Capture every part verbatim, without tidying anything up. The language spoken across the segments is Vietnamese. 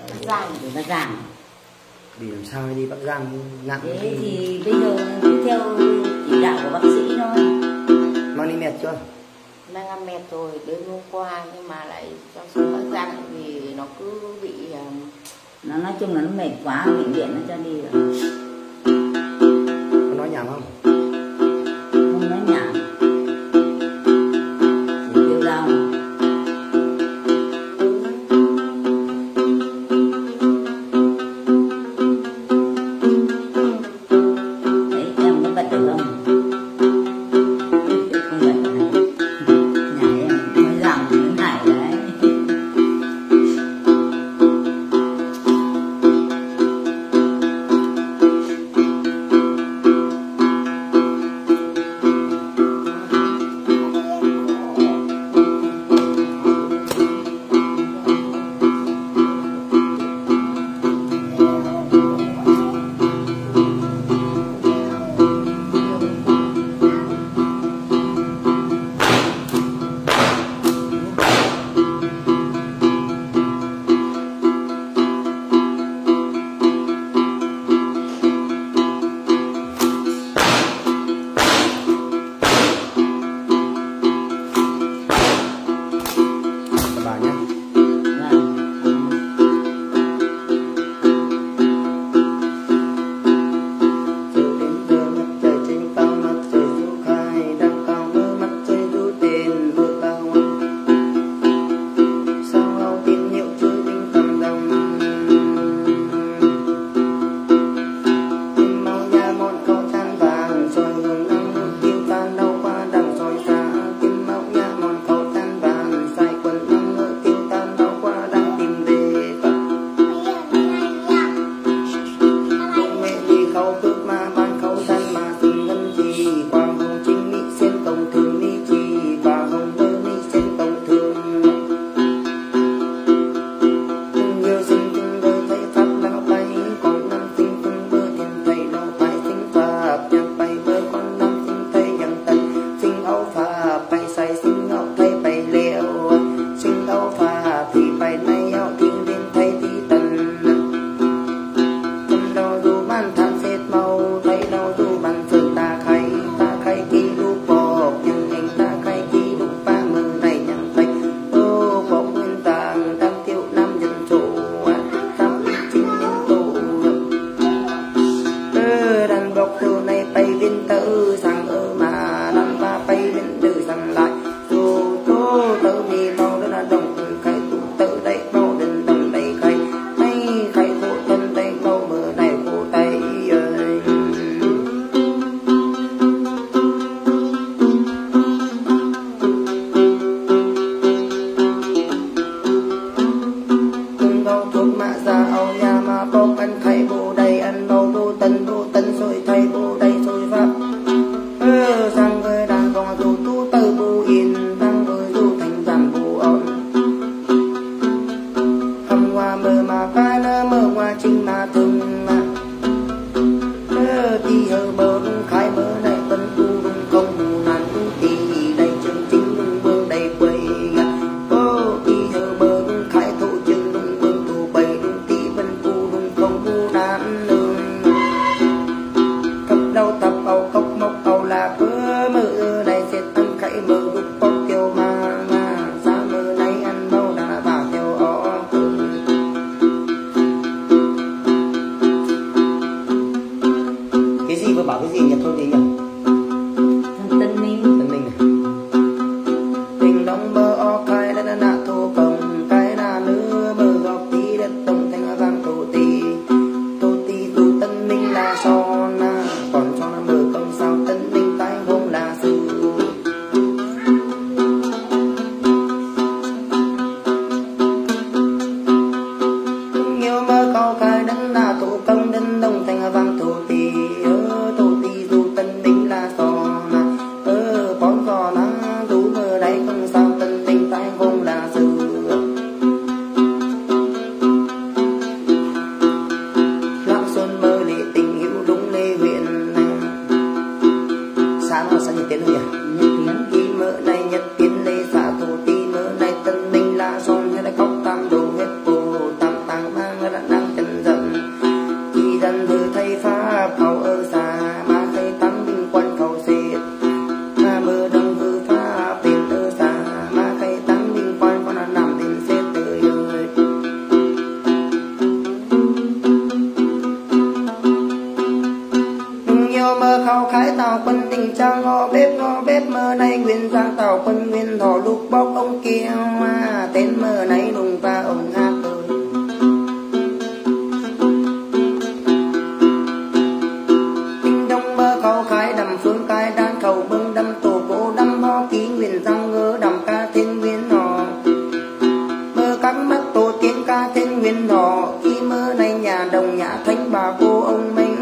Bắc Giang. Để Bắc Giang. Bị làm sao đi Bắc Giang nặng Thế thì... thì bây giờ cứ theo chỉ đạo của bác sĩ thôi. Mang đi mệt chưa? Đang ăn mệt rồi, đến hôm qua nhưng mà lại cho xuống Bắc Giang thì nó cứ bị um... nó nói chung là nó mệt quá, bệnh viện nó cho đi rồi. Có nói nhảm không? Không nói nhảm, chỉ kêu đau. Đấy, em có bật được không? Không bật được. Nhà em mới làm đến hải đấy. trang ngõ bếp ngõ bếp mơ nay nguyên giang tàu quân nguyên thọ lúc bóc ông kia mà tên mơ nay đùng và ông hát tôi tinh đông mơ khâu khai đầm phương cai đan khẩu bưng đâm tổ cố đâm ho ký nguyên giang ngơ đầm ca thiên nguyên nọ mơ cắm mắt tổ tiên ca thiên nguyên nọ khi mơ nay nhà đồng nhà thánh bà cô ông mình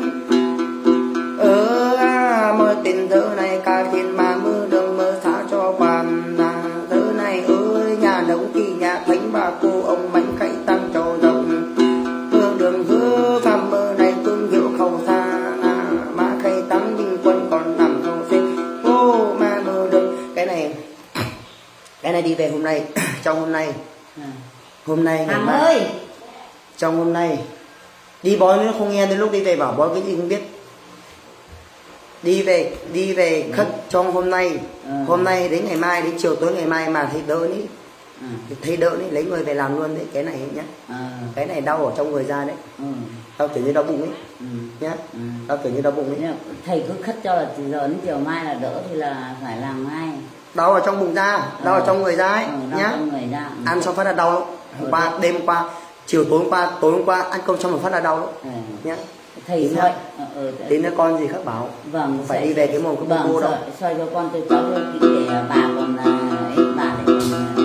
ờ mơ tình thơ này ca thiên mà mơ đường mơ xá cho quan thơ này ơi nhà đồng thì nhà thánh bà cô ông bánh khách tăng cho rộng mơ đường hứa phạm mơ này tương hiệu khẩu xa mà khách tăng bình quân còn nằm không sinh ô mà mơ đường cái này cái này đi về hôm nay trong hôm nay hôm nay ngày mai ơi trong hôm nay đi bói nó không nghe đến lúc đi về bảo bói cái gì không biết đi về đi về khất trong hôm nay ừ. hôm nay đến ngày mai đến chiều tối ngày mai mà thấy đỡ đấy ừ. thấy đỡ đấy lấy người về làm luôn đấy cái này nhá ừ. cái này đau ở trong người ra đấy ừ. đau kiểu như đau bụng ấy ừ. nhá ừ. đau kiểu như đau bụng ấy thầy cứ khất cho là từ giờ đến chiều mai là đỡ thì là phải làm ngay đau ở trong bụng ra đau ừ. ở trong người ra ấy ừ, nhá người ra. Ừ. ăn xong phát là đau hôm qua ừ. đêm hôm qua chiều tối hôm qua tối hôm qua ăn cơm xong một phát là đau ừ. nhá thầy thôi đến nữa con gì khác bảo vâng phải đi về cái mồm cái vâng, cô đâu xoay cho con tôi cháu kỹ để bà còn là ấy bà lại còn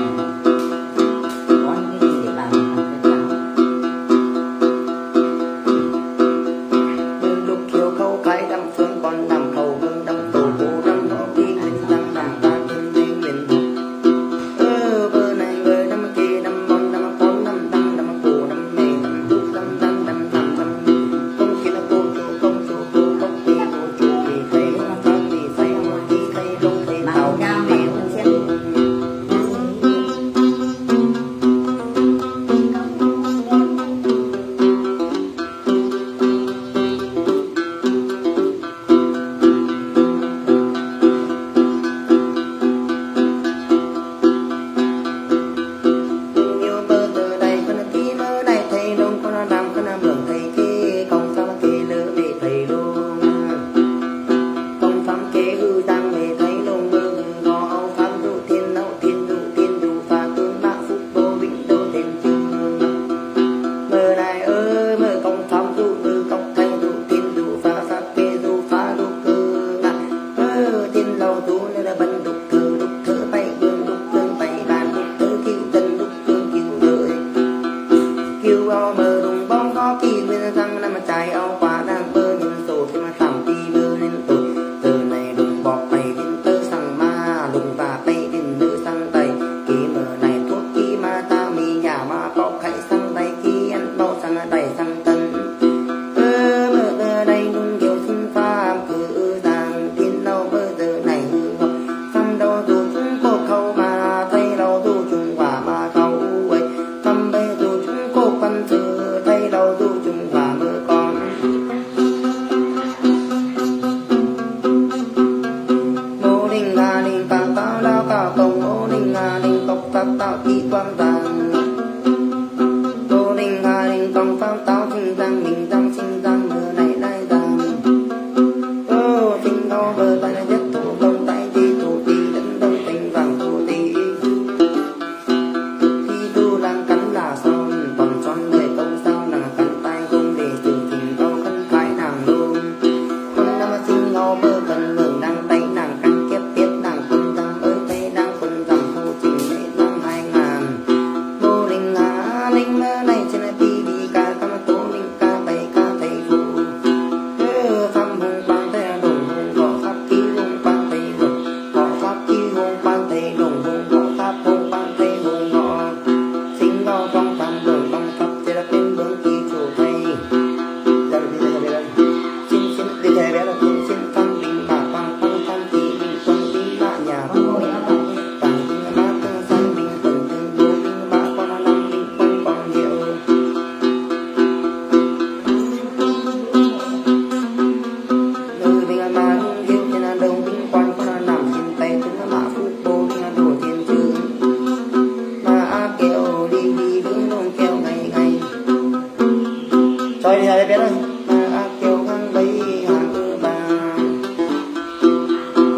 có những cái gì để bà còn làm cho cháu lúc chiều khâu cái đâm phương con nằm khâu vương đâm tổ cô đâm nó đi lên răng nằm ra trên đi miền ơ bơ này người đâm kia đâm con đâm con đâm đâm đâm cổ đâm mề đâm đúc đâm đâm đâm đâm đâm không kia là cô chủ công chủ cô không đi cô chủ vì thấy không vì thấy một tí thấy đông thấy tàu đi Hãy subscribe cho kênh Ghiền Mì Gõ để không bỏ lỡ những video hấp dẫn.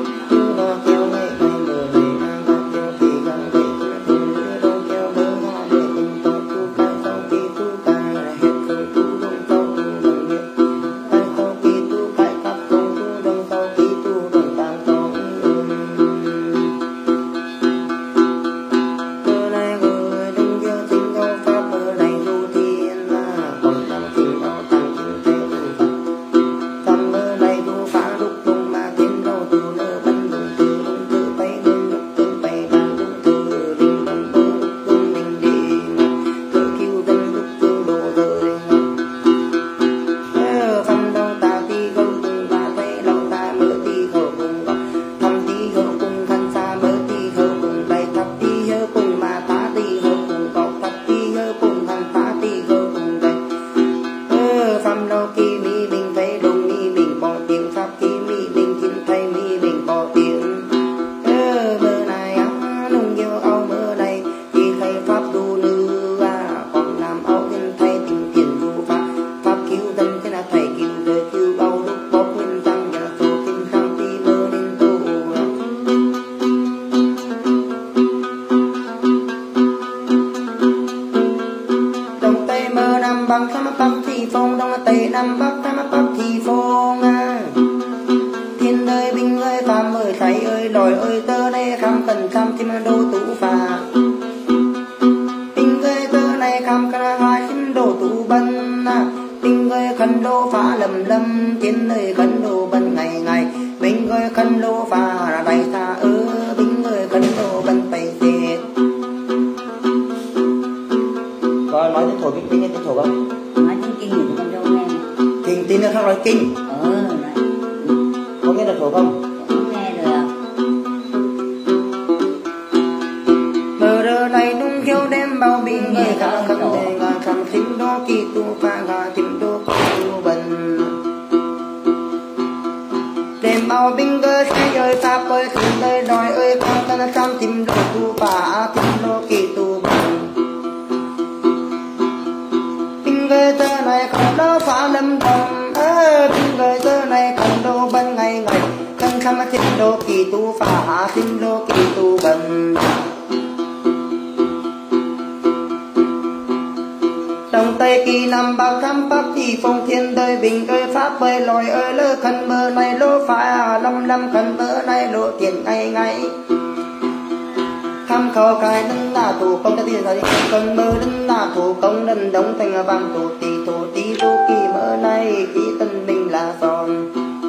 nam bắc tham bắc thì phong đông tây nam bắc tham bắc thì phong à. Thiên ơi binh ơi phàm ơi thầy ơi lòi ơi tơ đây khám cần khám chim đô tủ phà binh ơi tơ này khám cần hai chim đô tủ bân à. Binh ơi khăn đô phá lầm lâm thiên ơi khăn đô bân ngày ngày binh ơi khăn đô phá đầy xa ơ binh ơi khăn đô bân tây xệt. Coi nói tiếng thổ kinh tin tiếng thổ không? Nói tiếng kinh thì con đâu nghe. Kinh tin nó không nói kinh. Ừ, nói. Có nghe được thổ không? Không nghe được. Bờ rơ này nung khiêu đêm bao bình người khá khăn đề ngà khăn khinh đô kỳ tu pha gà kim đô kỳ tu bần. Đêm bao bình người say ơi pháp ơi thử đời đòi ơi con tân trăm tìm đô tu phá tìm đô kỳ tu bần. Bình người tơ này không đô phá lâm đồng ơ bình người tơ này không đô bần ngày ngày khăn khăn tìm đô kỳ tu phá tìm đô kỳ tu bần. Đông tây kỳ nam bắc tham bắc thì phong thiên đời bình ơi pháp ơi lòi ơi lơ khăn mơ này lô phá lâm lâm khăn mơ này lộ tiền ngày ngày tham khâu cái đân là thủ công tiền thời cần mơ đân là thủ công đân đóng thành vàng thủ tỷ thủ tỷ vô kỳ mơ này khi tân mình là son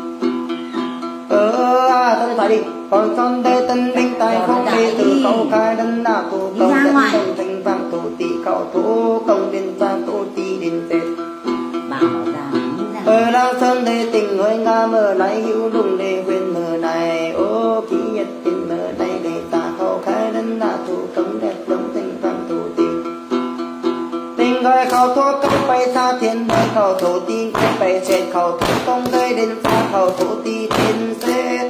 ờ à tôi phải đi còn son đây tân minh tài không đi từ câu cái đân là thủ công đân đóng thành vàng thủ tỷ cầu thủ công điện sang thủ tỷ điện tết Bảo ra ở lao sơn đây tình hơi nga mơ lại hữu đùng để quên mơ này ô ký nhật tình mơ này để ta khâu khai đân là thủ công đẹp đóng thành vàng thủ tỷ tình gọi khẩu thuốc công bay xa thiên đời khẩu thủ tỷ công bay xệt khẩu thủ công gây đến xa khẩu thủ tỷ thiên xệt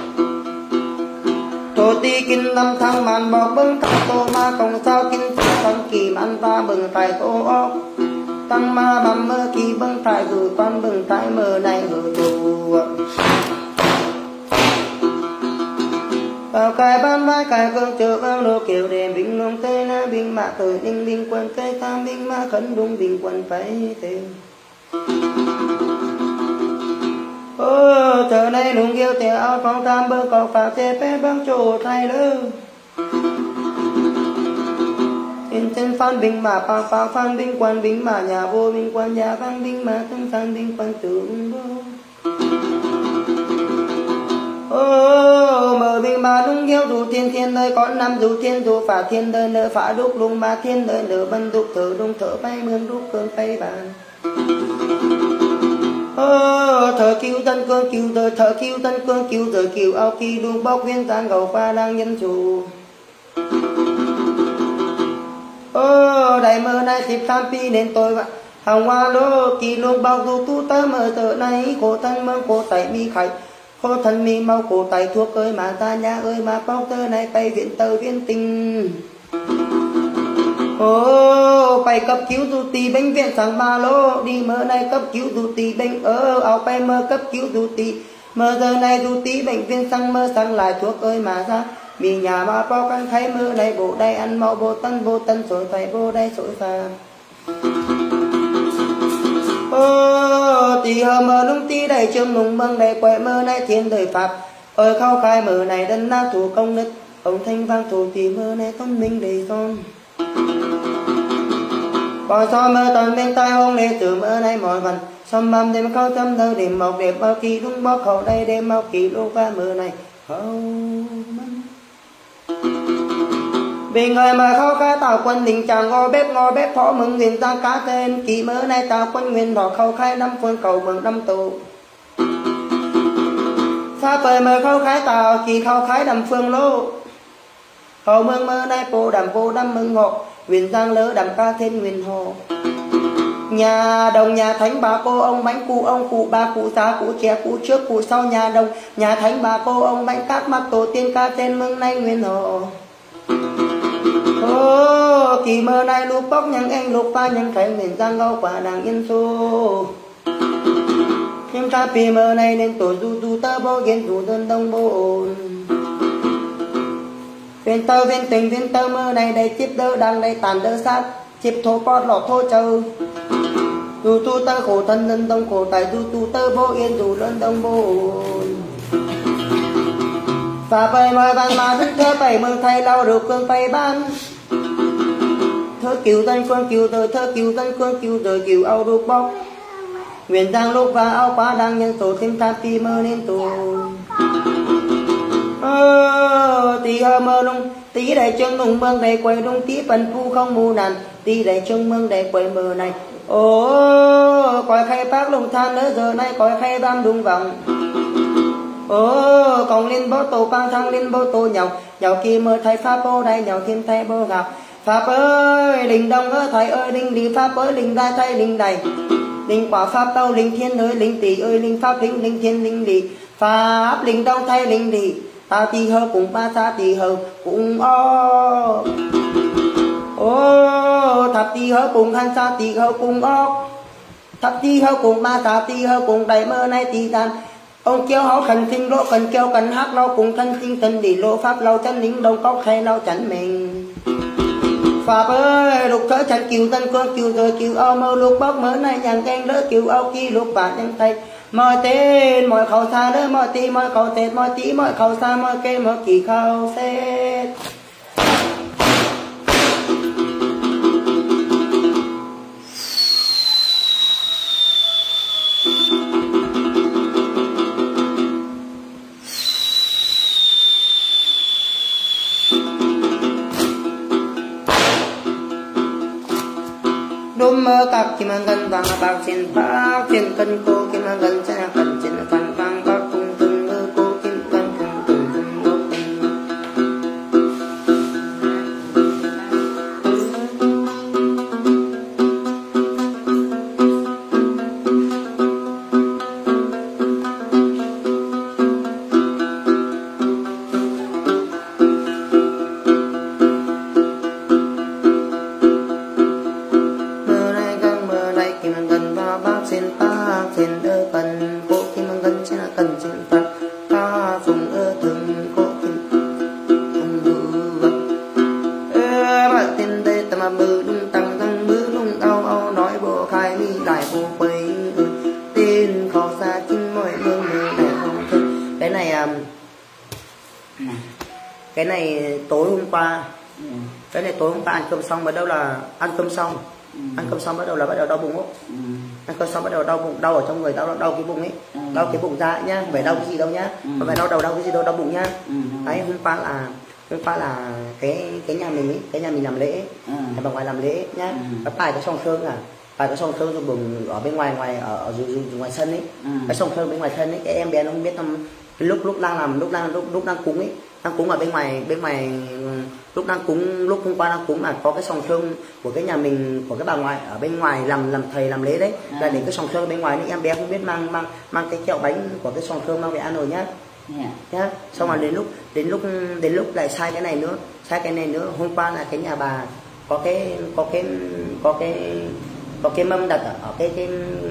thủ tỷ kinh năm tháng màn bọc bưng khẩu tô ma công sao kinh thăng kỳ man ta bừng tài tô ốc tăng ma bầm mơ kỳ bưng tài gửi con bừng tài mơ này gửi đủ vào cái ban vai cái cương chờ vang lô kiểu đèn bình long tây na bình mạ thời ninh bình quân tây tam bình ma khấn đúng bình quân phải tên ô chờ này nung kêu tiền áo phong tam bơ có phá xe phép băng chỗ thay lơ in trên phan bình mà phang phang phan bình quan bình mà nhà vô bình quan nhà phan bình mà thân phan bình quan tưởng vô ô mở bình mà đúng kêu đủ thiên thiên nơi có năm đủ thiên đủ phá thiên đời nợ phá đúc lung mà thiên đời nợ bân đúc thở đung thở bay mương đúc cơn bay bàn ô thở cứu tân cơn cứu đời thở cứu tân cơn cứu đời cứu ao kỳ đung bóc viên tan gầu pha đang nhân chủ ô đại mơ này dịp tham pi nên tôi vậy hàng hoa lô kỳ luôn bao du tu tơ mơ tờ này cổ thân mơ cổ tay mi khải khô thân mi mau cổ tay thuốc ơi mà ta nhà ơi mà bao tơ này bay viện tơ viên tình ô bay cấp cứu du tì bệnh viện sáng ba lô đi mơ này cấp cứu du tì bệnh ơ áo bay mơ cấp cứu du tì mơ giờ này du tì bệnh viện sang mơ sang lại thuốc ơi mà ra vì nhà mà bao căn thấy mơ đây bộ đây ăn mau bộ tân vô tân sổi thầy vô đây sổi phà ô tì hờ mơ nung tí đầy châm nung băng đầy quẹ mơ này thiên đời pháp ơi khao khai mơ này đân na thủ công đức ông thanh vang thủ tì mơ này thông minh đầy son còn so mơ toàn bên tai hông lê từ mơ này mọi phần xóm mầm đêm khâu tâm thơ đêm mọc đẹp bao kỳ đúng bó khẩu đây đêm bao kỳ lô pha mơ này không vì người mà khó khai tạo quân đình chàng ngò bếp ngò bếp phó mừng nguyên giang cá tên kỳ mơ này tạo quân nguyên đỏ khâu khai năm phương cầu mừng năm tù pha bời mơ khâu khai tạo kỳ khâu khai đầm phương lô cầu mừng mơ này bồ đầm vô đâm mừng hộ nguyên giang lỡ đầm ca thiên nguyên hồ nhà đồng nhà thánh bà cô ông bánh cụ ông cụ ba cụ già cụ trẻ cụ trước cụ sau nhà đồng nhà thánh bà cô ông bánh cát mắt tổ tiên ca tên mừng nay nguyên hồ ô kỳ mơ này lúc bóc những anh lúc pha những thấy miền giang gâu quả đàng yên xô nhưng ta vì mơ này nên tổ du du tơ bố ghen du đơn đông bố ồn viên tơ viên tình viên tơ mơ này đầy chip đơ đang đầy tàn đơ sát chip thô bọt lọt thô châu tu tu tơ khổ thân thân tông khổ tài tu tu tơ vô yên tu lớn đông vô và bài mọi bàn mà đức thơ bảy mừng thầy lao được cương bay ban thơ cứu tân quân cứu đời thơ cứu tân quân cứu đời cứu ao đục bóc nguyện đang lúc và áo quá đang nhân tổ thêm tham ti mơ nên tổ ơ tí hơ mơ lung tí đại chân nung mương đầy quay lung tí phần phu không mù nàn tí đại chân mương đầy quay mờ này ồ coi khay bác lung than nữa giờ nay coi khay bam đung vòng ồ còn lên bó tổ băng thăng lên bó tổ nhậu nhậu kia mơ thay pháp bó đây nhậu thêm thay bó gặp pháp ơi đình đông ơi thầy ơi đình đi pháp ơi đình đai thay đình đầy linh quả pháp đâu linh thiên ơi linh tỷ ơi linh pháp linh linh thiên linh đi pháp linh đông thay linh đi ta tì hơ cùng ba ta tì hơ cùng o ô thập tì hơ cùng han sa tì hơ cùng o thập tì hơ cùng ba ta tì hơ cùng đầy mơ nay tì tan ông kêu họ khẩn sinh lỗ cần kêu cần hát lâu cùng thân sinh thân đi lỗ pháp lâu chân lính đông cốc hay lâu chắn mình pháp ơi lục thở chân cứu tân quân cứu rồi cứu ao mơ lục bóc mơ này nhàng canh đỡ cứu ao kia lục bản nhân tay mọi tên mọi khẩu xa đỡ mọi tí mọi khẩu tết mọi tí mọi khẩu xa mọi kê mọi kỳ khẩu xét đốm mơ cặp kim mang gần vàng bạc trên bạc trên cân cô kim mang gần trên cân trên phần vàng bạc cùng từng mơ cô kim cân cùng từng từng đốt cái này tối hôm qua ừ. cái này tối hôm qua ăn cơm xong bắt đầu là ăn cơm xong ừ. ăn cơm xong bắt đầu là bắt đầu đau bụng ừ. ăn cơm xong bắt đầu đau bụng đau ở trong người đau đau cái bụng ấy ừ. đau cái bụng ra nhá không phải đau cái gì đâu nhá ừ. không phải đau đầu đau cái gì đâu đau bụng nhá ừ. đấy hôm qua là hôm qua là cái cái nhà mình ấy cái nhà mình làm lễ ừ. bà ngoài làm lễ nhá ừ. cái bài cái song sơn à bài cái song sơn bùng ở bên ngoài ngoài ở, ở dưới, dưới, dưới ngoài sân ấy ừ. cái song sơn bên ngoài sân ấy cái em bé nó không biết tâm lúc lúc đang làm lúc đang lúc lúc đang cúng ấy đang cúng ở bên ngoài bên ngoài lúc đang cúng lúc hôm qua đang cúng là có cái sòng sơn của cái nhà mình của cái bà ngoại ở bên ngoài làm làm thầy làm lễ đấy à. Là đến cái sòng sơn bên ngoài nên em bé không biết mang mang mang cái kẹo bánh của cái sòng sơn mang về ăn rồi nhá yeah. nhá xong rồi đến lúc đến lúc đến lúc lại sai cái này nữa sai cái này nữa hôm qua là cái nhà bà có cái có cái có cái có cái mâm đặt ở, ở cái cái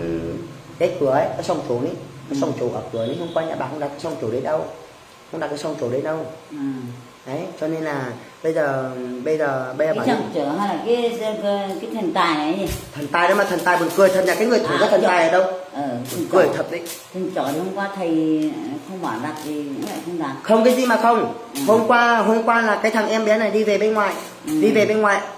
cái cửa ấy cái sòng chủ ấy cái sòng chủ ở cửa ấy hôm qua nhà bà không đặt cái sòng chủ đấy đâu không đặt cái song chủ đấy đâu ừ. đấy cho nên là bây giờ bây giờ bây giờ cái song chủ hay là cái, cái cái thần tài này gì? Thần tài đó mà thần tài buồn cười thật nhà cái người thủ à, ra thần tài ở đâu ờ, buồn cười thật đấy thần trò hôm qua thầy không bảo đặt gì lại không đặt không cái gì mà không ừ. hôm qua hôm qua là cái thằng em bé này đi về bên ngoài ừ. đi về bên ngoài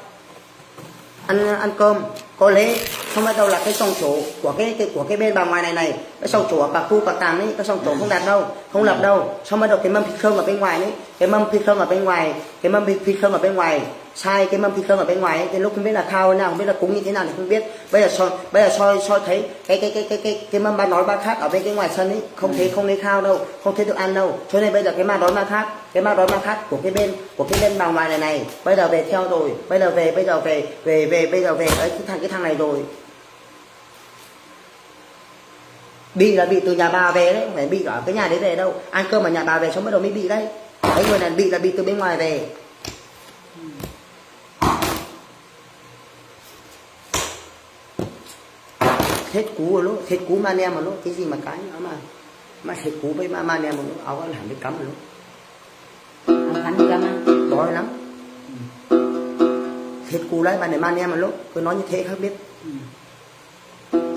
ăn ăn cơm có lễ không bắt đầu là cái song chủ của cái, cái của cái bên bà ngoài này này cái song chủ ở bà khu bà tàm ấy cái song chủ không đặt đâu không lập đâu xong bắt đầu cái mâm phi khơm ở bên ngoài đấy cái mâm phi khơm ở bên ngoài cái mâm phi khơm ở bên ngoài sai cái mâm phi khơm ở bên ngoài ấy cái lúc không biết là khao nào không biết là cúng như thế nào thì không biết bây giờ soi bây giờ soi soi thấy cái cái cái cái cái cái mâm ba nói ba khác ở bên cái ngoài sân ấy không thấy không thấy khao đâu không thấy được ăn đâu cho nên bây giờ cái ma đói ma khác cái ma đói ma khác của cái bên của cái bên bà ngoài này này bây giờ về theo rồi bây giờ về bây giờ về về về bây giờ về ấy cái thằng cái thằng này rồi bị là bị từ nhà bà về đấy không phải bị ở cái nhà đấy về đâu ăn cơm ở nhà bà về xong bắt đầu mới bị đấy cái người này bị là bị từ bên ngoài về hết cú rồi lúc hết cú man em mà lúc cái gì mà cái nó mà mà hết cú với man em mà lúc áo nó hẳn đi cắm rồi lúc hắn đi cắm á đói lắm hết cú đấy bạn này man em mà lúc tôi nói như thế khác biết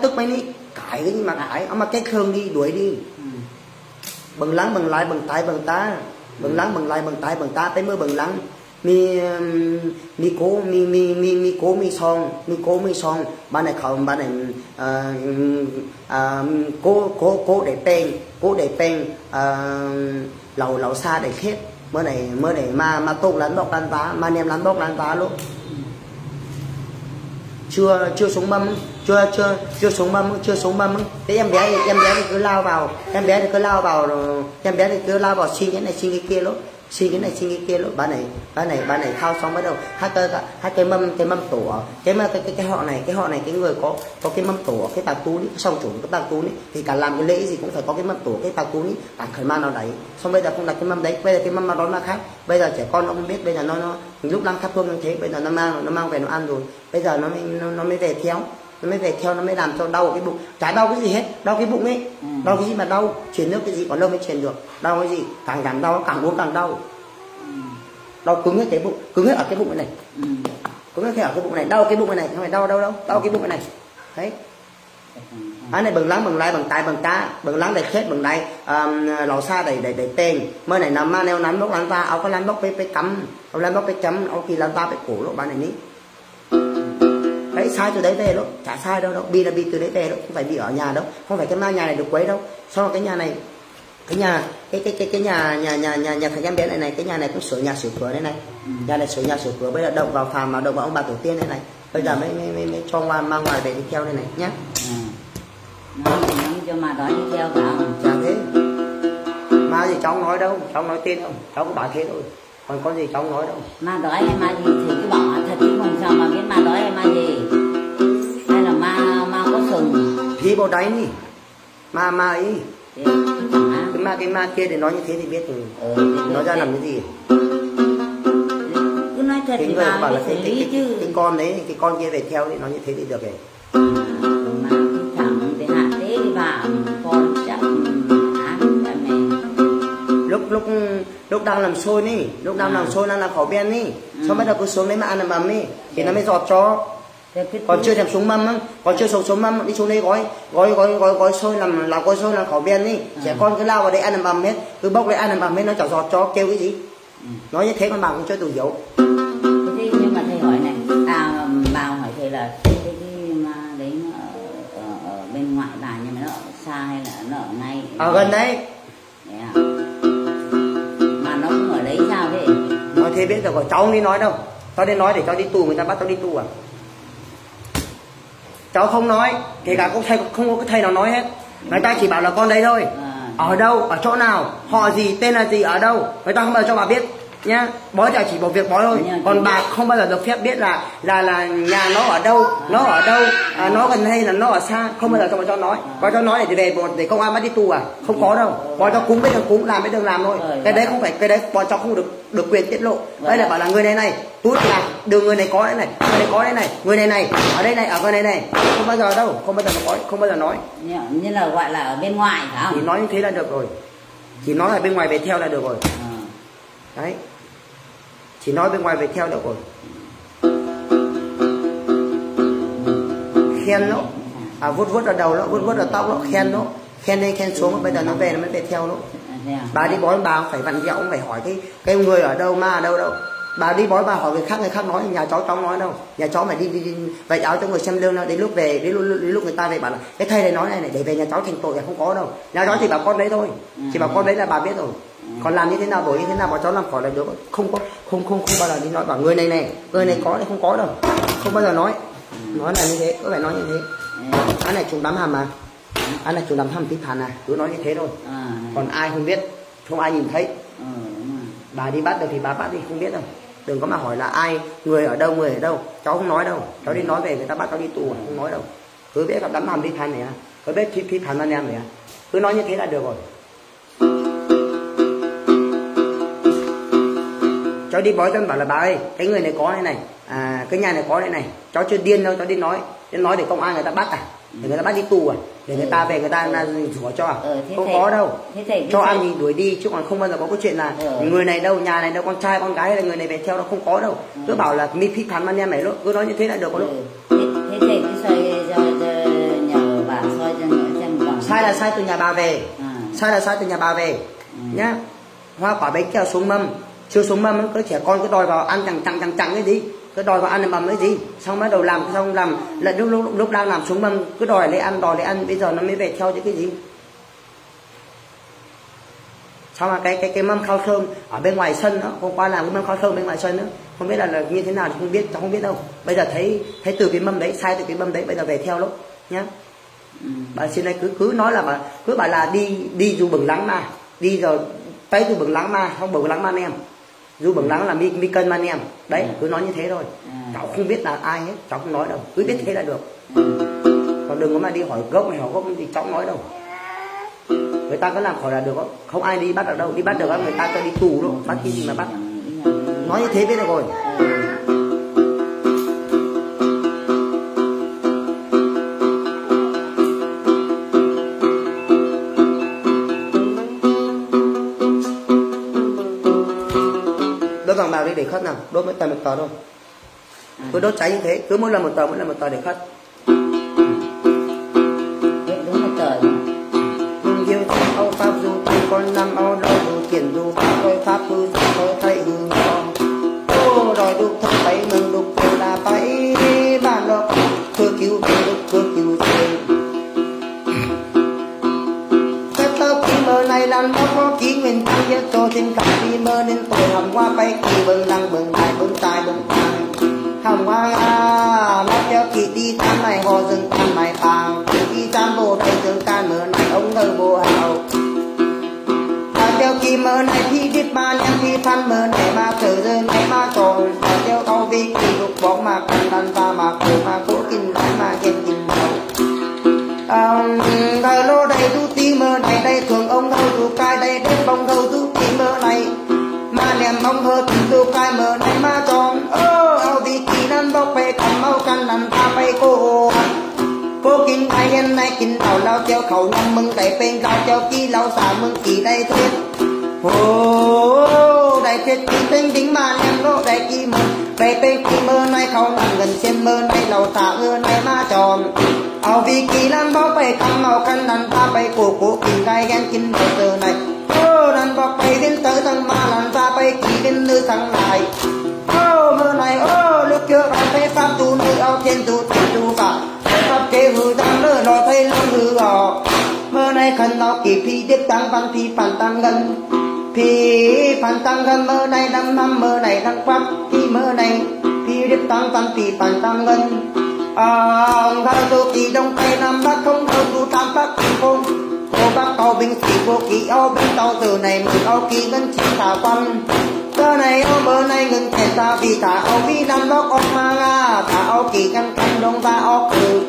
tức mấy ní cãi cái gì mà cãi ông mà cái khương đi đuổi đi bằng lắng bằng lại bằng tay bằng tá bằng lắng bằng lại bằng tay bằng tá tới mưa bằng lắng mi mi cố mi mi mi mi cố mi song mi cố mi song ban này không ban này cố cố cố để pen cố để pen lầu lầu xa để khét mưa này mưa này mà mà tông lắn bọc lăn tá mà nem lắn bọc lăn tá luôn chưa chưa xuống mâm chưa chưa chưa xuống mâm chưa xuống mâm thế em bé em bé thì cứ lao vào em bé thì cứ lao vào rồi em bé thì cứ lao vào xin cái này xin cái kia luôn xin cái này xin cái kia luôn bán này bán này bán này thao xong bắt đầu hai cây hai cây mâm cái mâm tổ cái cái cái cái họ này cái họ này cái người có có cái mâm tổ cái tạc tú ấy xong chủ cái tạc tú ấy thì cả làm cái lễ gì cũng phải có cái mâm tổ cái tạc tú ấy tạc khởi ma nào đấy xong bây giờ không đặt cái mâm đấy bây giờ cái mâm nó nó khác bây giờ trẻ con nó không biết bây giờ nó nó lúc đang thắp hương như thế bây giờ nó mang nó mang về nó ăn rồi bây giờ nó mới nó, nó mới về theo nó mới về theo nó mới làm cho đau cái bụng chả đau cái gì hết đau cái bụng ấy ừ. Đau cái gì mà đau truyền nước cái gì còn đâu mới truyền được đau cái gì càng càng đau càng uống càng đau ừ. Đau cứng hết cái bụng cứng hết ở cái bụng này ừ. Cứng hết ở cái bụng này đau cái bụng này không phải đau đâu đâu đau cái bụng này đấy anh này bằng lắng bằng lai bằng tay bằng cá bằng lắng để chết bằng đây um, lò xa để để để tên mới này nằm ma neo nắn bốc lăn ta áo cái lăn bốc với với cắm áo lăn bốc với chấm áo kỳ lăn ta với cổ lộ ban này ní đấy sai từ đấy về đâu chả sai đâu đâu bi là bi từ đấy về đâu không phải bị ở nhà đâu không phải cái nhà này được quấy đâu sau đó cái nhà này cái nhà cái cái cái cái nhà nhà nhà nhà nhà thằng em bé này này cái nhà này cũng sửa nhà sửa cửa đây này ừ. Nhà này sửa nhà sửa cửa bây giờ động vào phàm mà động vào ông bà tổ tiên đây này bây giờ mới mới, mới, mới cho ngoài mang ngoài về đi theo đây này nhá ừ. Nói cho mà đói đi theo cả chả thế mà gì cháu nói đâu cháu nói tên không cháu có bảo thế thôi còn có gì cháu nói đâu ma đói hay ma gì thì cứ bảo thật chứ không sao mà biết ma đói hay ma gì hay là ma ma có sừng thì bộ đánh đi ma ma ấy cái ma cái ma kia để nói như thế thì biết rồi ừ, nói ra làm cái gì cứ nói thật thì bà bảo là cái, cái, cái, chứ. cái con đấy cái con kia về theo thì nói như thế thì được rồi à, mà thẳng để hạ thế thì bà con chắc án cha mẹ lúc lúc lúc đang làm xôi ní lúc đang à. làm xôi đang làm khẩu ben ní ừ. Xong bắt đầu cứ xuống đấy mà ăn làm mầm ní thì nó mới giọt cho còn chưa thèm xuống mâm á còn chưa xuống xuống mâm đi xuống đây gói gói gói gói gói xôi làm làm gói xôi làm khẩu ben đi trẻ con cứ lao vào đây ăn làm bầm hết cứ bốc lấy ăn làm bầm hết nó chảo giọt cho kêu cái gì ừ. Nói như thế con bà cũng chưa đủ hiểu thế nhưng mà thầy hỏi này à bà hỏi thầy là cái cái mà đấy nó ở, ở, ở bên ngoại bà nhưng mà nó ở xa hay là nó ở ngay ở gần đấy à? Mà nó cũng ở đấy sao thế nói thế biết rồi còn cháu không đi nói đâu tao đi nói để cháu đi tù người ta bắt tao đi tù à cháu không nói kể cả có thầy không có cái thầy nào nói hết người ta chỉ bảo là con đấy thôi à. Ở đâu ở chỗ nào họ gì tên là gì ở đâu người ta không bao giờ cho bà biết nhá bói là chỉ một việc bói thôi còn bà không bao giờ được phép biết là là là nhà nó ở đâu nó ở đâu à, nó gần hay là nó ở xa không bao giờ cho bà cho nói bà cho nói để về một để công an bắt đi tù à không có đâu bà cho cúng biết được cúng làm biết được làm thôi cái đấy không phải cái đấy bọn cháu không được được quyền tiết lộ đây là bảo là người này này tút là đường người này có đấy này người này có đấy này người này này ở đây này ở người này này không bao giờ đâu không bao giờ nói không bao giờ nói như là gọi là ở bên ngoài phải không chỉ nói như thế là được rồi chỉ nói là bên ngoài về theo là được rồi à. Đấy chỉ nói bên ngoài về theo được rồi khen nó à vuốt vuốt ở đầu nó vuốt vuốt ở tóc nó khen nó khen lên khen xuống bây giờ nó về nó mới về theo nó bà đi bói bà phải vặn vẹo phải hỏi cái cái người ở đâu ma ở đâu đâu bà đi bói bà hỏi người khác người khác nói nhà cháu cháu nói đâu nhà cháu mày đi đi, đi vậy áo cho người xem lương đến lúc về đến lúc, đến lúc người ta về bảo là cái thầy này nói này này để về nhà cháu thành tội là không có đâu nhà cháu chỉ bảo con đấy thôi chỉ bảo con đấy là bà biết rồi còn làm như thế nào đổi như thế nào bọn cháu làm khỏi là được không có không không không bao giờ đi nói bảo người này này người này có này không có đâu không bao giờ nói nói là như thế có phải nói như thế anh này chúng đám hàm mà anh này chúng đám hàm tí phản à cứ nói như thế thôi còn ai không biết không ai nhìn thấy bà đi bắt được thì bà bắt đi không biết đâu đừng có mà hỏi là ai người ở đâu người ở đâu cháu không nói đâu cháu đi nói về người ta bắt cháu đi tù không nói đâu cứ biết gặp đám hàm tí phản này à cứ biết thi thi phản anh em này à cứ nói như thế là được rồi cháu đi bói tôi bảo là bà ơi cái người này có đây này à cái nhà này có đây này cháu chưa điên đâu cháu đi nói đi nói để công an người ta bắt à để người ta bắt đi tù à để người ta về người ta là rủa cho à ừ, không thầy, có đâu cho ăn gì đuổi đi chứ còn không bao giờ có cái chuyện là ừ. Người này đâu nhà này đâu con trai con gái hay là người này về theo nó không có đâu ừ. Cứ bảo là mi phi thắn anh em này cứ nói như thế là được có lúc ừ. thế, thế thầy cứ xoay nhờ là sai từ nhà bà về, à. sai là sai từ nhà bà về Ừ. nhá. Hoa quả bánh kẹo xuống mâm, chưa xuống mâm cứ trẻ con cứ đòi vào ăn chẳng chẳng chẳng chẳng cái gì, cứ đòi vào ăn làm bầm cái gì, xong bắt đầu làm xong làm lại lúc lúc lúc đang làm xuống mâm cứ đòi lấy ăn đòi lấy ăn, bây giờ nó mới về theo những cái gì. Xong mà cái cái cái mâm khao thơm ở bên ngoài sân đó, hôm qua làm cái mâm khao thơm bên ngoài sân đó, không biết là, là như thế nào thì không biết, cháu không biết đâu. Bây giờ thấy thấy từ cái mâm đấy, sai từ cái mâm đấy, bây giờ về theo lúc nhá. Ừ. Bà xin đây cứ cứ nói là bà cứ bảo là đi đi dù bừng lắng mà đi rồi tay dù bừng lắng mà không bừng lắng mà em dù bừng lắng là mi mi cân mà em đấy, Ừ. cứ nói như thế thôi. Ừ. Cháu không biết là ai hết, cháu không nói đâu, cứ biết thế là được. Ừ. Còn đừng có mà đi hỏi gốc này hỏi gốc thì cháu không nói đâu. Người ta có làm khỏi là được không? Không ai đi bắt ở đâu, đi bắt được người ta cho đi tù đâu, bắt cái gì mà bắt. Nói như thế biết được rồi. Đốt vàng bạc đi để khất nào, đốt mỗi tờ một tờ thôi. Cứ đốt cháy như thế, cứ mỗi lần một tờ, mỗi lần một tờ để khất. Đúng một tờ. Dùng yêu âu pháp du tay con năm âu đâu du tiền du pháp tôi pháp hư du tôi thấy hư ho. Ô rồi đục thật tay mừng đục tôi là phải bàn đó cứ cứu tôi đục cứ cứu tôi. Cái tớ kỳ mơ này làm nó có ký nguyên tăng nhất cho xin khắp kỳ mơ nên tôi hầm qua bay kỳ bừng lăng bừng đại bừng tài bừng tài. Hầm qua à nó theo kỳ đi tham này họ dừng tham này phàng kỳ tham bộ đây dừng can mơ này ông ngơ bộ hào. Theo kỳ mơ này thì biết ba nhắm thì phan mơ này mà thở giờ này mà tròn. Theo câu vì kỳ lục bóng mà cần đàn và mà khổ mà cố kinh lại mà ghen kinh đầu. Thờ lô đây tu tí mơ này đây thường ông thâu tu cai đây đến bông thâu tu tí mơ này. Mà nèm ông hơ tình tu cai mơ này mà tròn. Ô ao vì kỳ năn bốc về cầm mau căn nằm ta bay cô. Cô kinh ai hen này kinh tàu lao treo khẩu năm mừng đại bên cao treo kỳ lao xả mừng kỳ đây thuyết. Ô đại thuyết kỳ tinh tính mà nèm lô đại kỳ mơ. Về bên kỳ mơ này khẩu nằm gần xem mơ này lao xả ưa này mà tròn. Ao vì kỳ lan bóc bay cầm mau căn nằm ta bay cô cô kinh gai ghen kinh đầu giờ này. Ô nằm bóc bay đến tới thằng ma làm ta bay kỳ đến nơi thằng lại. Ô mơ này ô lúc trước ai thấy pháp tu nơi ao trên tu trên tu phạm. Pháp kế hư đang lỡ lo thấy lỡ hư gò. Mơ này khẩn nó kỳ phi tiếp tăng văn phi phản tăng gần. Phi phản tăng gần mơ này năm năm mơ này đang pháp. Phi mơ này phi tiếp tăng văn phi phản tăng gần. Ông thơ tu kỳ đông tây nam bắc không thơ tu tam bắc kỳ không. Cô bác tàu binh sĩ vô kỳ áo binh tàu từ này mừng áo kỳ ngân chỉ thả văn. Cơ này áo mơ này ngừng kẹt ta vì thả áo vì năm bóc ốc ma nga. Thả áo kỳ ngân khăn đông ta áo cử.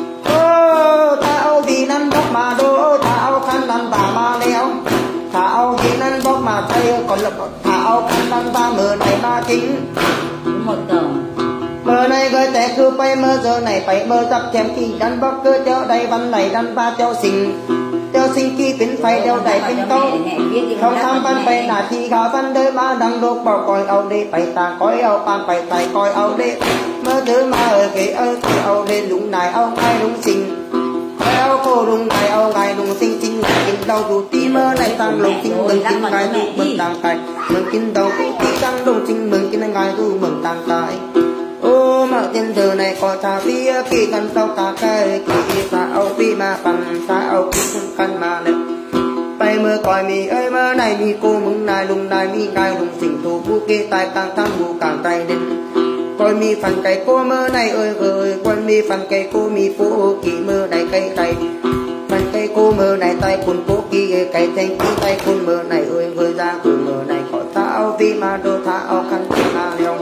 Ô thả áo vì năm bóc mà đô. Thả áo khăn đàn bà ma leo. Thả áo vì năm bóc mà tây. Còn lập thả áo khăn đàn bà mơ này ma kính. Đúng một tờ. Mơ này gửi té cứ bay mơ giờ này phải mơ dập chém kỳ đàn bóc cơ theo đây văn này đàn ba theo sinh. Theo sinh kỳ tính phải đeo đầy tính tông. Không tham văn phải là thì gà văn đời mà đang đốt bảo coi áo đê phải ta coi áo pan phải tài coi áo đê. Mơ thứ mà ở cái ơi thì áo đê đúng này áo ngay đúng sinh. Áo cô đúng này áo ngay đúng sinh sinh ngày kinh đầu dù tí mơ này tăng lục sinh mừng kinh ngày dù mừng tăng cài. Mừng kinh đầu tí tăng lục sinh mừng kinh ngày dù mừng tăng cài. Ô mà trên đời này có thà phía kỳ gần sau ta cây kỳ ta áo vì mà bằng ta áo kỳ không căn mà nè. Tay mơ coi mi ơi mơ này mi cô mừng này lùng này mi gai lùng xỉnh thủ bu kê tai càng tham bu càng tay đến. Coi mi phần cây cô mơ này ơi ơi quan mi phần cây cô mi phố kỳ mơ này cây cây. Phần cây cô mơ này tay cuốn cố kỳ cây thanh kỳ tay cuốn mơ này ơi ơi ra của mơ này có ta áo vì mà đô tha áo khăn mà leo.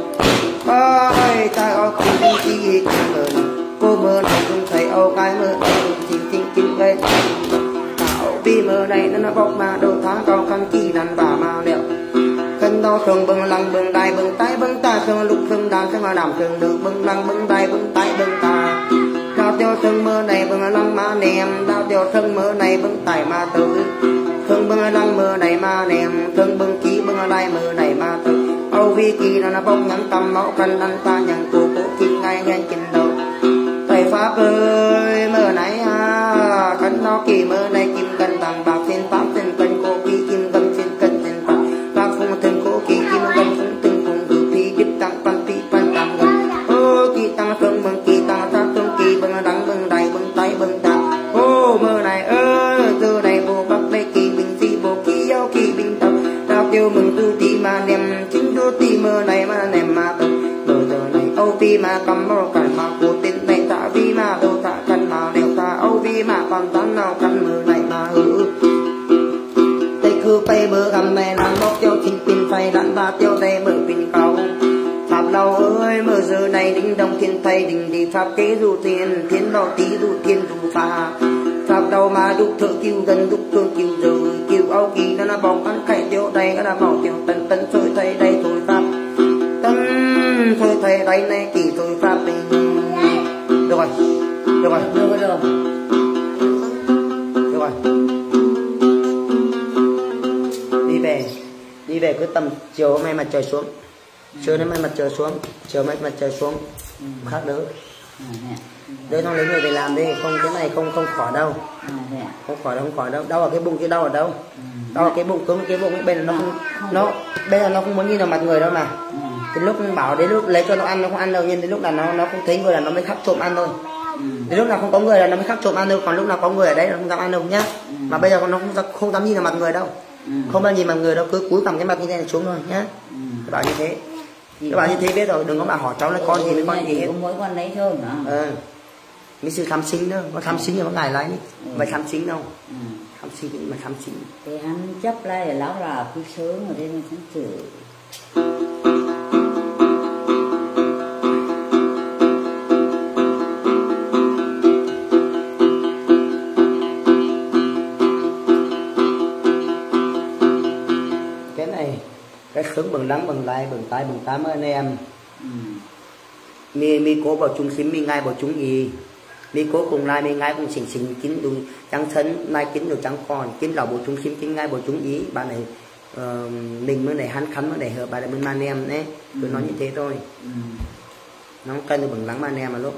Ôi ta áo khăn đi kỳ mơ cô mơ này không thấy áo cái mơ này chính chính chính đây. Vì mơ này nó bốc mà đồ tháng cao khăn kỳ đàn bà mà liệu. Khăn đo thường bưng lăng bưng đai bưng tay bưng ta thường lục thường đàn thường mà đảm thường được bưng lăng bưng đai bưng tay bưng ta. Đào tiêu thường mơ này bưng lăng mà nèm. Đào tiêu thường mơ này bưng tay mà tử. Thường bưng lăng mơ này mà nèm. Thường bưng ký bưng đai mơ này mà tử. Âu vi kỳ nó bốc nhắn tâm máu khăn đàn ta nhận cổ cổ kinh ngay ngang kinh đầu. Thầy Pháp ơi mơ này à. Khăn nó kỳ mơ này kỳ này mà nèm mà từ bờ giờ này âu vi mà cầm bao cản mà của tên này tạ vi mà đâu tạ căn mà đều tạ âu vi mà còn tán nào căn mờ này mà hử tây khư bay bờ gầm này làm bóc tiêu chính pin phay lặn ba tiêu tay bờ pin cầu pháp lâu ơi mờ giờ này đinh đông thiên thầy đình đi pháp kế du tiền thiên lo tí du thiên du pha pháp đầu mà đục thợ kêu gần đục thương kêu rồi kêu âu kỳ nó là bóng ăn khải tiêu đây nó là bảo tiêu tân tân thôi thầy đây thôi pháp tân thôi thầy đây này kỳ thôi pháp đây được rồi được rồi được rồi được được rồi đi về đi về cứ tầm chiều hôm nay mặt trời xuống chiều hôm nay mặt trời xuống chiều mai mặt trời xuống khác đỡ đỡ xong lấy người về làm đi không cái này không không khỏi đâu không khỏi đâu không khỏi đâu đau ở cái bụng cái đau ở đâu đau ở cái bụng cứng cái bụng bên là nó không nó bây giờ nó không muốn nhìn vào mặt người đâu mà đến lúc bảo đến lúc lấy cho nó ăn nó không ăn đâu nhưng đến lúc là nó nó không thấy người là nó mới khắc trộm ăn thôi đến lúc nào không có người là nó mới khắc trộm ăn thôi còn lúc nào có người ở đây nó không dám ăn đâu nhá mà bây giờ nó không dám, không dám nhìn vào mặt người đâu không bao nhìn mặt người đâu cứ cúi cầm cái mặt như thế này xuống thôi nhá các bạn như thế các bạn như thế biết rồi đừng có bảo hỏi cháu là con gì với con gì hết mỗi con lấy thôi hả ờ mấy sự tham sinh đó có tham sinh thì có ngài lấy mày tham sinh đâu tham sinh thì mày tham sinh thì hắn chấp lại để lão là cứ sớm rồi nên hắn chửi cái này cái sướng bằng đắng bằng lai bằng tai bằng tám anh em mi mi cố bảo chúng xím mi ngay bảo chúng gì mi cố cùng lai mi ngay cùng xỉn xỉn kín đủ trắng thân mai kín được trắng còn kín lẩu bảo chúng xím kín ngay bảo chúng ý bạn này uh, mình mới này hắn khắn mới này hợp bạn này bên man em đấy cứ nói như thế thôi nó cân được bằng lắng man em mà lúc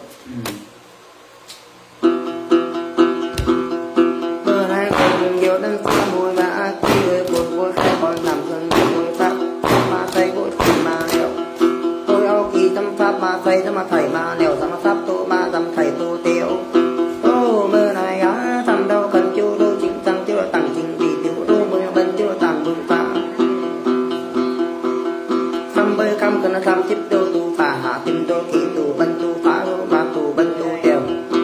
bữa nay còn nhiều đơn xa mùi mà khi người buồn vui hay còn làm dần mùi pháp mà say gội mà liệu tôi âu kỳ tâm pháp mà say cho mà thầy mà liệu ra mà pháp tô ba dăm thầy tô tiêu ô mơ này á thầm đâu cần chưa đô chính tăng chưa tăng chính vì tiểu đô mơ bên chưa tăng vương phá thầm bơi cam cần thầm chip đô tu phá hạ tim đô kỳ tu bên tu phá đô ba tu bên tu tiêu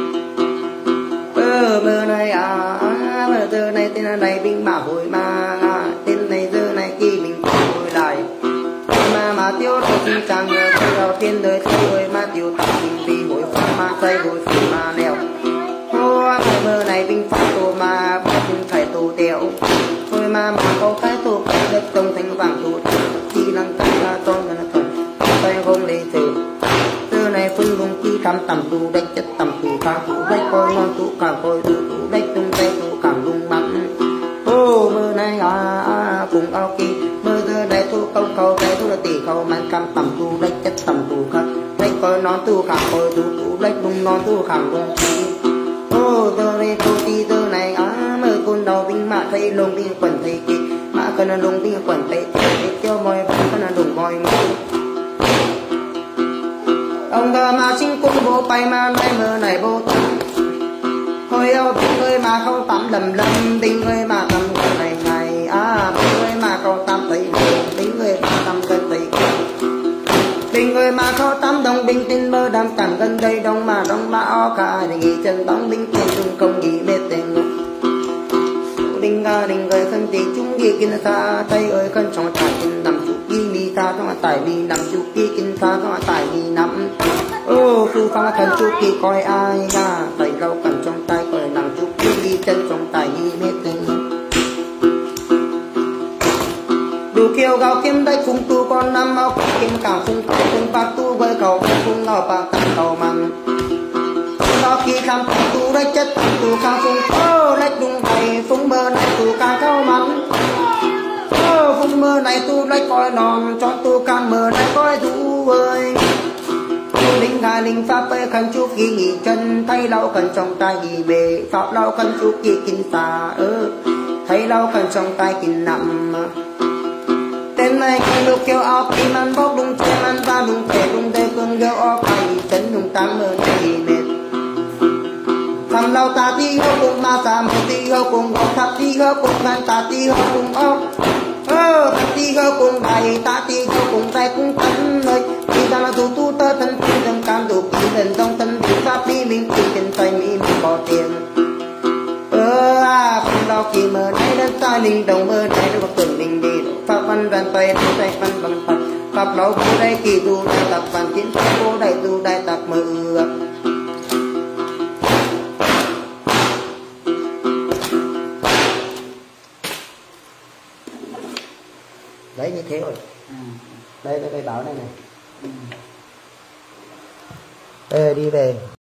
ơ mơ này á mơ giờ này tên này binh mà hồi mà tên này giờ này kỳ mình hồi lại mà mà tiêu rồi thì càng nhớ từ đầu tiên đời thôi mà tiêu tập vì hồi phá mà say hồi phá mà leo ô mơ này binh phá tô mà bắt binh phải tô tiêu thôi mà mà câu cái tô cái đất công thành vàng tô khi năng tăng ra tôn là thần tay không lấy từ từ này phân vùng khi thăm tầm tu đánh chất tầm tu khang tu đánh coi ngon tu càng coi tu tu đánh tung tay tu càng lung bắn ô mơ này à cùng ao kỳ mơ giờ này tu công cầu cái tu là tỷ cầu man cam tầm tu đánh chất tầm tu khang đánh coi nón tu càng coi tu tu đánh lung nón tu càng lung ô giờ này tu ti giờ này à mơ con đầu binh mã thấy lông binh quần thấy kỳ mã cần là lông binh quần thấy cho mọi vẫn cần là đụng mọi ông thơ mà sinh cũng vô bay mà nay mơ này vô tâm thôi yêu tình người mà không tắm lầm lầm tình người mà tắm ngày ngày à tình người mà không tắm thấy tình người mà tắm gần thấy tình người mà không tắm đồng binh tin mơ đam tặng gần đây đông mà đông mà o cả để nghỉ chân đóng binh tiền trung công nghỉ mê tiền ngục đình ga đình người thân thì chúng ghi kinh xa tay ơi con trong tài kinh nằm chụp ghi mi ta trong tài mi nằm chụp ghi kinh xa trong tài mi nằm ô sư pha thần chụp ghi coi ai ra tay lâu cần trong tay coi nằm chụp ghi chân trong tài ghi mê tình đủ kêu gạo kiếm đây phung tu con năm áo kiếm càng phung phung bạc tu với cầu phung ngao bạc tặng cầu măng đó khi khám tu lấy chất tu khám phung ô lấy đúng thầy phung mơ này tu càng cao mắn ô phung mơ này tu lấy coi non cho tu càng mơ này coi tu ơi linh ngài linh pháp bê khăn chú kỳ nghỉ chân thay lau cần trong tay nghỉ bề pháp lau cần chú kỳ kinh tà ơ thấy lau cần trong tay kinh nằm tên này kinh lúc kêu ọc đi man bốc đúng chơi man ra đúng thể đúng đây cơn kêu ọc hay chân đúng tăng mơ này mệt thầm lau ta ti hô cùng ma sa mơ ti hô cùng ọc thập ti hô cùng man ta ti hô cùng ọc ơ thập ti gâu cùng bài ta ti gâu cùng tay cũng thân nơi khi ta là tu tu tơ thân phi dòng cam đủ kỳ lần trong thân bị pháp đi mình kỳ tiền tay mi mình bỏ tiền ơ à phần đau kỳ mơ này đất ta linh đồng mơ này đâu có tưởng mình đi pháp văn văn tay tay tay văn bằng phật pháp lão vô đây kỳ tu đại tập văn chiến pháp vô đại tu đại tập mơ đấy như thế rồi. À. đây đây đây bảo đây này. Ừ. Đây đi về.